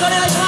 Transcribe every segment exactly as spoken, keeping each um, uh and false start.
くお願いします。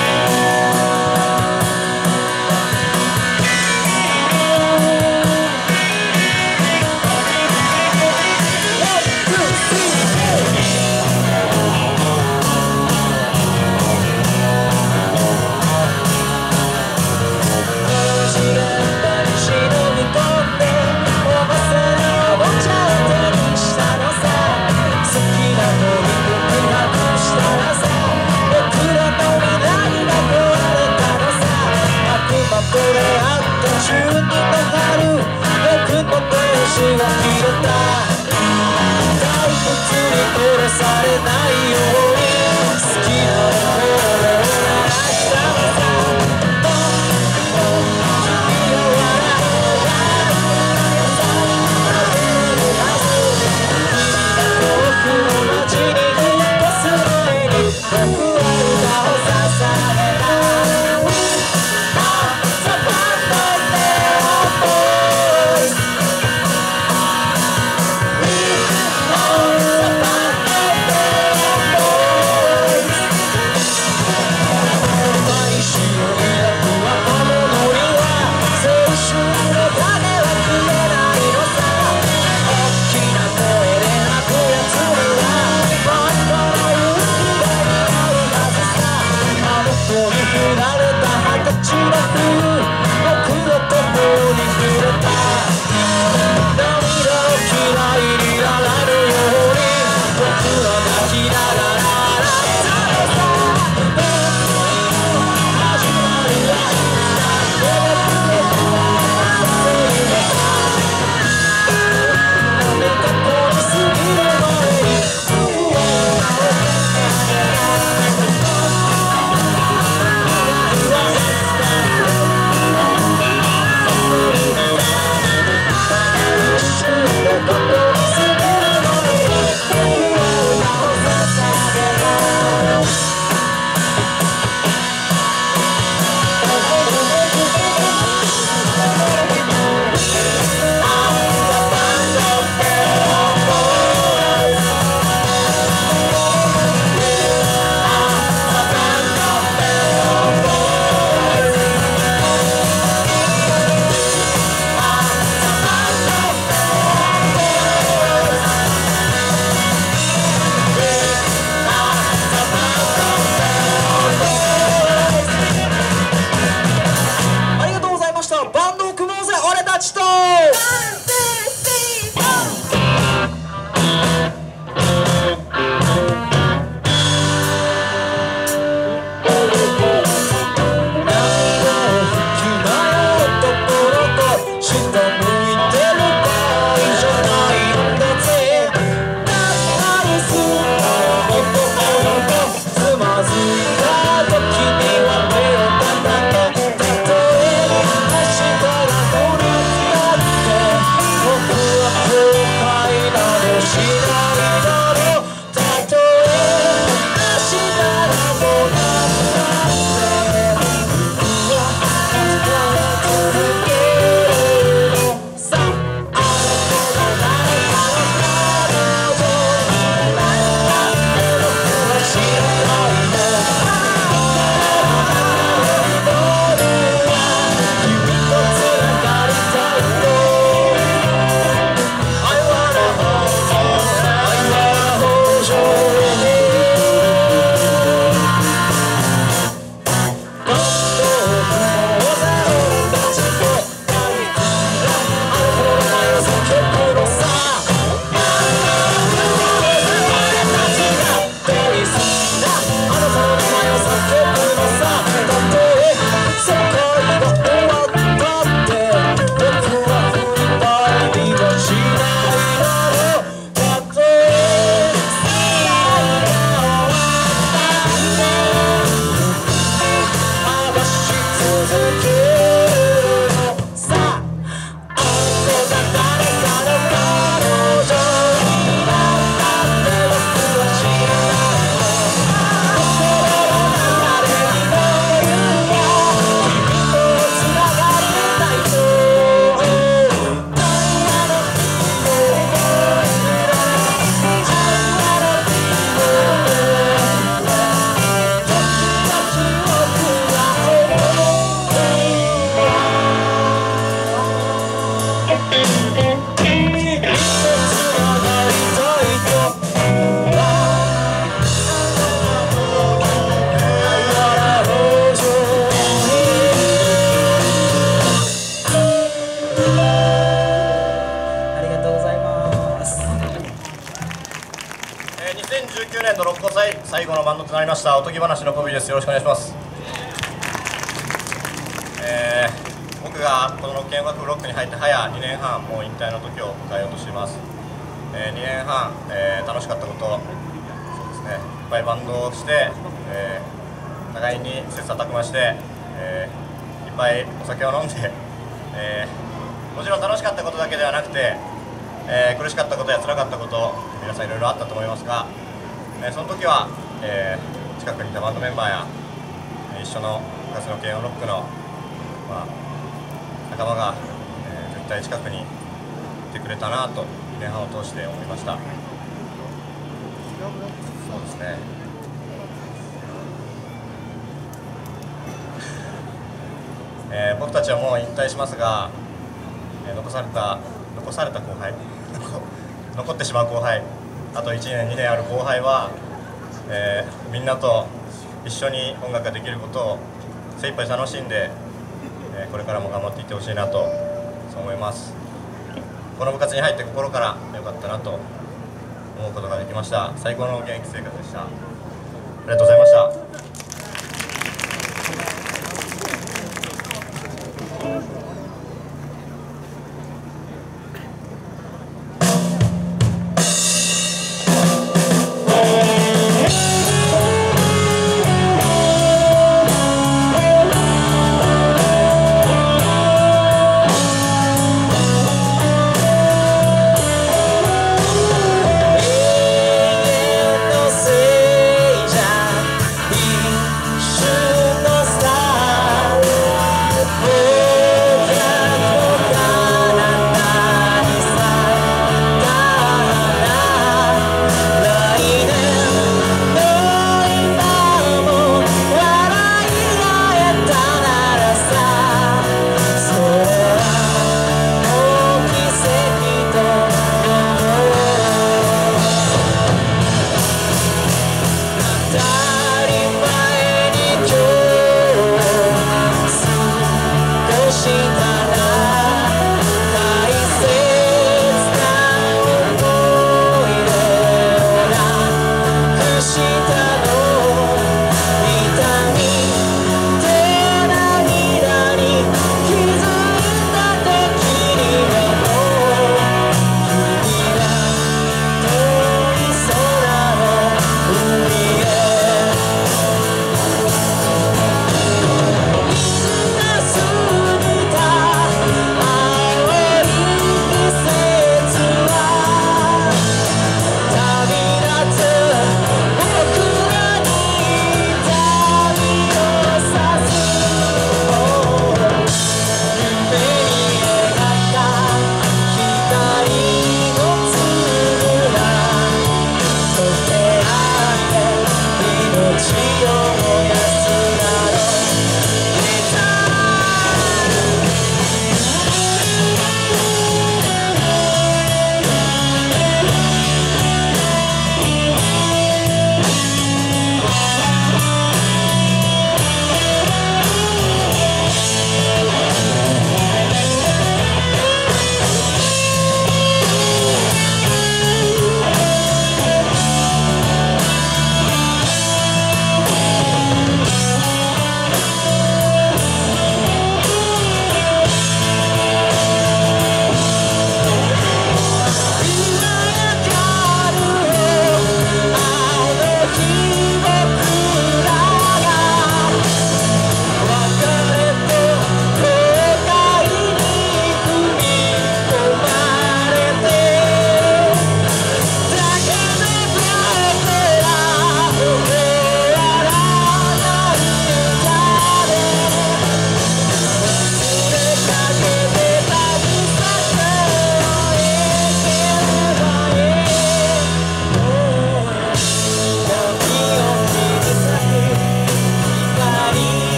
バンドを組もうぜ俺たちと。 最後のバンドとなりましたおとぎ話のコビーです。よろしくお願いします。えー、僕がこの剣音楽ブロックに入って早にねんはん、もう引退の時を迎えようとしています。えー、にねんはん、えー、楽しかったこと、そうですね、いっぱいバンドをして、えー、互いに切磋琢磨して、えー、いっぱいお酒を飲んで、えー、もちろん楽しかったことだけではなくて、えー、苦しかったことや辛かったこと皆さんいろいろあったと思いますが、えー、その時は、えー、近くにいたバンドメンバーや一緒の部活の軽音ロックの、まあ、仲間が、えー、絶対近くにいてくれたなとにねんはんを通して思いました。そうですね、えー、僕たちはもう引退しますが、えー、残された残された後輩残ってしまう後輩、あといちねんにねんある後輩は、えー、みんなと一緒に音楽ができることを精一杯楽しんで、えー、これからも頑張っていってほしいなとそう思います。この部活に入って心から良かったなと思うことができました。最高の現役生活でした。ありがとうございました。 「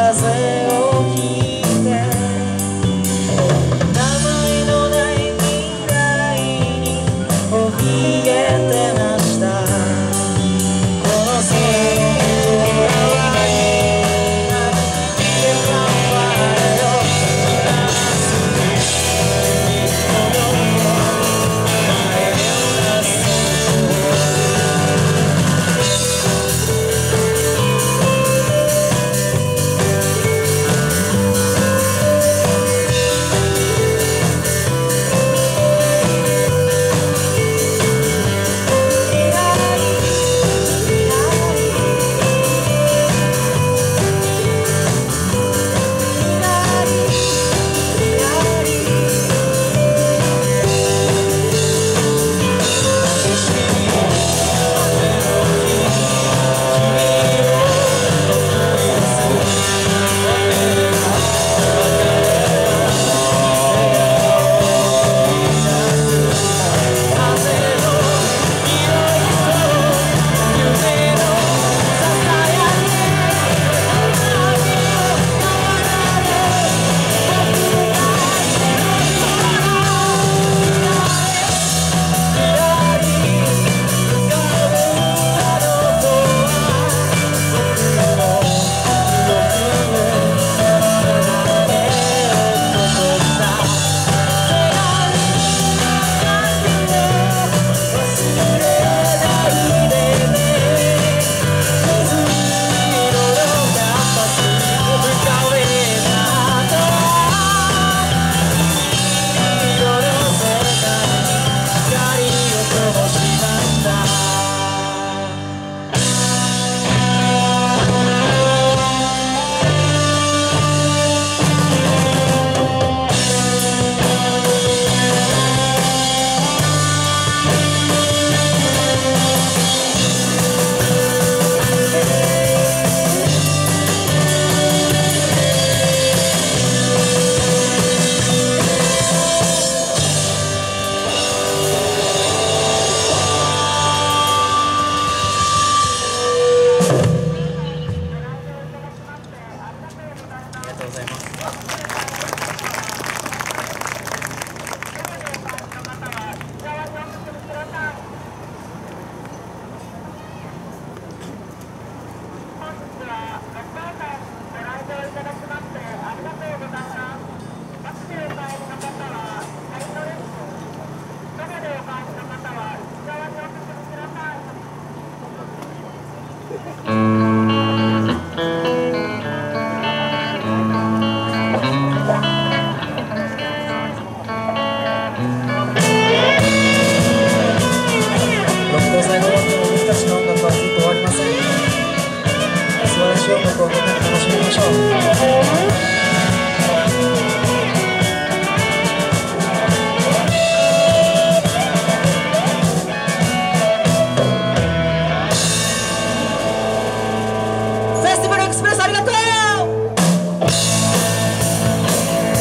風をひいて名前のない未来に怯えてました。この空フェスティバルエクスプレスありがとう。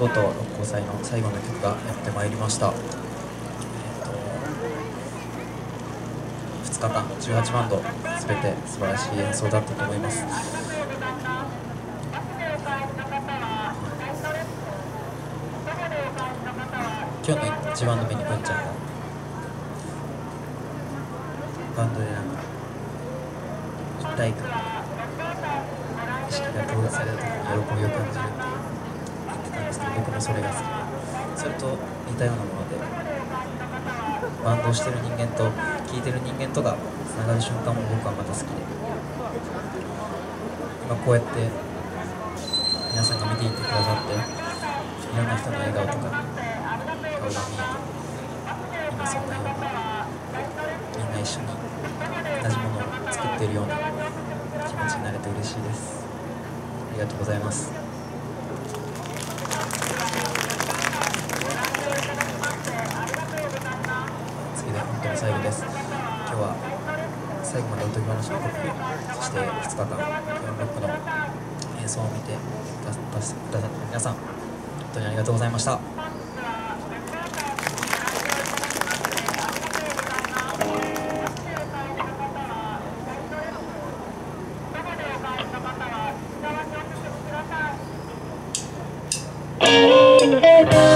とうとう六甲祭の最後の曲がやってまいりました。えー、とふつかかんじゅうはちバンドすべて素晴らしい演奏だったと思います。今日のいちバンド目に文ちゃんがバンドでなんか一体感意識が統一された時に喜びを感じるって言ってたんですけど、僕もそれが好きで、それと似たようなものでバンドをしてる人間と聴いてる人間とがつながる瞬間も僕はまた好きで、今こうやって皆さんが見ていてくださって、いろんな人の笑顔とか顔が見えて、今そんなようなみんな一緒に同じものを作っているような気持ちになれて嬉しいです。ありがとうございます。次で本当に最後です。今日は最後までおとぎ話のコピー、そしてふつかかんケオンロックの演奏を見てくださった皆さん、本当にありがとうございました。 Thank you.